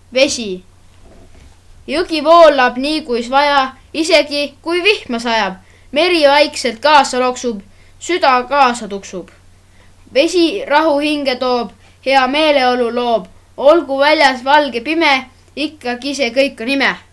vesi. Jõgi voolab nii, kuis vaja, isegi kui vihma sajab. Meri vaikselt kaasa loksub, süda kaasa tuksub. Vesi rahu hinge toob, hea meeleolu loob. Olgu väljas valge pime, ikkagi see kõik on ime.